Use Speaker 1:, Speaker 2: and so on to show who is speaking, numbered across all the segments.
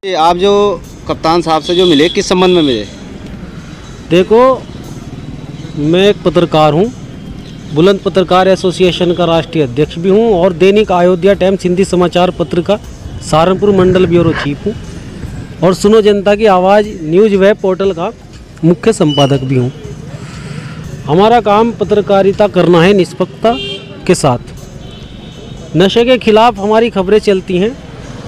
Speaker 1: आप जो कप्तान साहब से जो मिले, किस संबंध में मिले?
Speaker 2: देखो, मैं एक पत्रकार हूँ, बुलंद पत्रकार एसोसिएशन का राष्ट्रीय अध्यक्ष भी हूँ और दैनिक अयोध्या टाइम्स हिंदी समाचार पत्र का सहारनपुर मंडल ब्यूरो चीफ हूँ और सुनो जनता की आवाज़ न्यूज़ वेब पोर्टल का मुख्य संपादक भी हूँ। हमारा काम पत्रकारिता करना है निष्पक्षता के साथ। नशे के खिलाफ हमारी खबरें चलती हैं।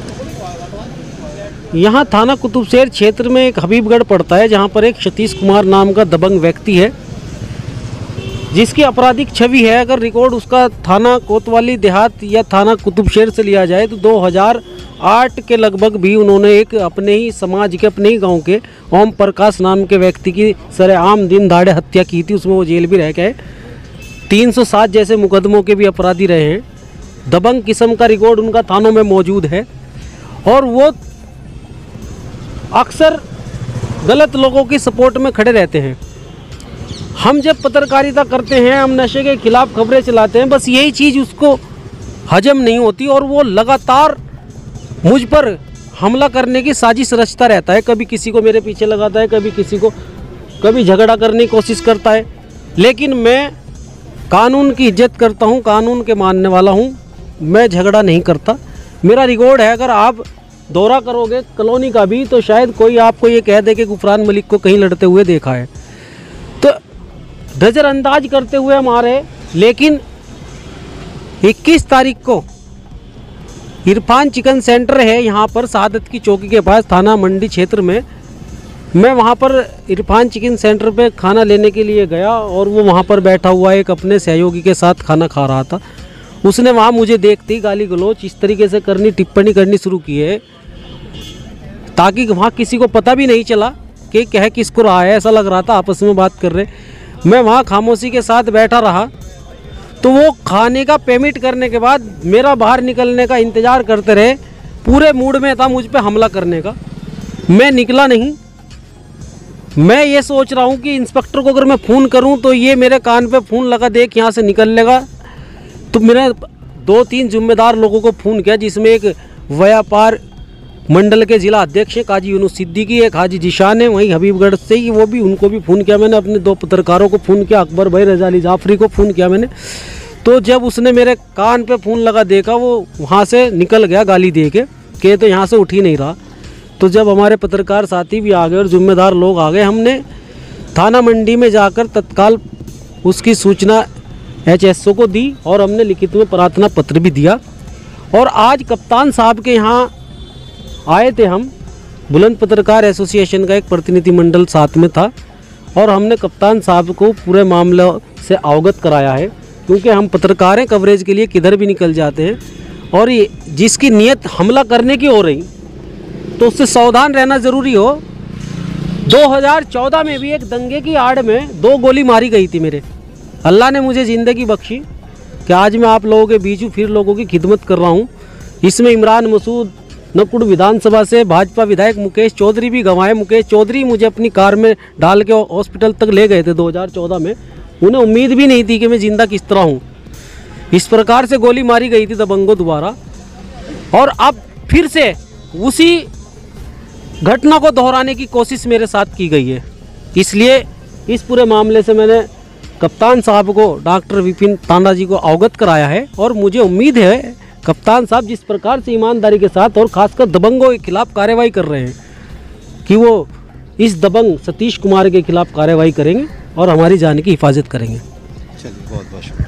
Speaker 2: यहाँ थाना कुतुबशेर क्षेत्र में एक हबीबगढ़ पड़ता है, जहाँ पर एक सतीश कुमार नाम का दबंग व्यक्ति है जिसकी आपराधिक छवि है। अगर रिकॉर्ड उसका थाना कोतवाली देहात या थाना कुतुबशेर से लिया जाए तो 2008 के लगभग भी उन्होंने एक अपने ही समाज के, अपने ही गांव के ओम प्रकाश नाम के व्यक्ति की सरेआम दिन दहाड़े हत्या की थी। उसमें वो जेल भी रह गए। 307 जैसे मुकदमों के भी अपराधी रहे हैं। दबंग किस्म का रिकॉर्ड उनका थानों में मौजूद है और वो अक्सर गलत लोगों की सपोर्ट में खड़े रहते हैं। हम जब पत्रकारिता करते हैं, हम नशे के खिलाफ खबरें चलाते हैं, बस यही चीज़ उसको हजम नहीं होती और वो लगातार मुझ पर हमला करने की साजिश रचता रहता है। कभी किसी को मेरे पीछे लगाता है, कभी किसी को, कभी झगड़ा करने की कोशिश करता है। लेकिन मैं कानून की इज्जत करता हूँ, कानून के मानने वाला हूँ, मैं झगड़ा नहीं करता। मेरा रिकॉर्ड है, अगर आप दौरा करोगे कॉलोनी का भी तो शायद कोई आपको ये कह दे कि गुफरान मलिक को कहीं लड़ते हुए देखा है, तो नज़रअंदाज करते हुए हमारे। लेकिन 21 तारीख को इरफान चिकन सेंटर है यहाँ पर शहादत की चौकी के पास थाना मंडी क्षेत्र में, मैं वहाँ पर इरफान चिकन सेंटर पे खाना लेने के लिए गया और वो वहाँ पर बैठा हुआ एक अपने सहयोगी के साथ खाना खा रहा था। उसने वहाँ मुझे देखते ही गाली गलौच इस तरीके से करनी, टिप्पणी करनी शुरू की है ताकि वहाँ किसी को पता भी नहीं चला कि कह किसको रहा है। ऐसा लग रहा था आपस में बात कर रहे। मैं वहाँ खामोशी के साथ बैठा रहा तो वो खाने का पेमेंट करने के बाद मेरा बाहर निकलने का इंतज़ार करते रहे। पूरे मूड में था मुझ पे हमला करने का। मैं निकला नहीं। मैं ये सोच रहा हूँ कि इंस्पेक्टर को अगर मैं फ़ोन करूँ तो ये मेरे कान पे फ़ोन लगा देख यहाँ से निकल लेगा। तो मैंने 2-3 जिम्मेदार लोगों को फ़ोन किया, जिसमें एक व्यापार मंडल के ज़िला अध्यक्ष काजी यूनुस सिद्दीकी, एक हाजी जिशान है वहीं हबीबगढ़ से ही, वो भी, उनको भी फ़ोन किया मैंने। अपने 2 पत्रकारों को फ़ोन किया, अकबर भाई, रजा अली जाफरी को फ़ोन किया मैंने। तो जब उसने मेरे कान पे फ़ोन लगा देखा, वो वहाँ से निकल गया गाली दे के तो यहाँ से उठ ही नहीं रहा। तो जब हमारे पत्रकार साथी भी आ गए और जिम्मेदार लोग आ गए, हमने थाना मंडी में जाकर तत्काल उसकी सूचना HSO को दी और हमने लिखित में प्रार्थना पत्र भी दिया। और आज कप्तान साहब के यहाँ आए थे हम, बुलंद पत्रकार एसोसिएशन का एक प्रतिनिधिमंडल साथ में था और हमने कप्तान साहब को पूरे मामले से अवगत कराया है, क्योंकि हम पत्रकार हैं, कवरेज के लिए किधर भी निकल जाते हैं। और ये जिसकी नीयत हमला करने की हो रही तो उससे सावधान रहना ज़रूरी हो। 2014 में भी एक दंगे की आड़ में 2 गोली मारी गई थी मेरे। अल्लाह ने मुझे ज़िंदगी बख्शी कि आज मैं आप लोगों के बीच फिर लोगों की खिदमत कर रहा हूँ। इसमें इमरान मसूद, नकुड़ विधानसभा से भाजपा विधायक मुकेश चौधरी भी गंवाए। मुकेश चौधरी मुझे अपनी कार में डाल के हॉस्पिटल तक ले गए थे 2014 में। उन्हें उम्मीद भी नहीं थी कि मैं ज़िंदा किस तरह हूँ। इस प्रकार से गोली मारी गई थी दबंगों द्वारा और अब फिर से उसी घटना को दोहराने की कोशिश मेरे साथ की गई है। इसलिए इस पूरे मामले से मैंने कप्तान साहब को, डॉक्टर विपिन तांडा जी को अवगत कराया है और मुझे उम्मीद है कप्तान साहब जिस प्रकार से ईमानदारी के साथ और खासकर दबंगों के खिलाफ कार्रवाई कर रहे हैं कि वो इस दबंग सतीश कुमार के खिलाफ कार्रवाई करेंगे और हमारी जान की हिफाजत करेंगे।
Speaker 1: चलिए, बहुत बहुत शुक्रिया।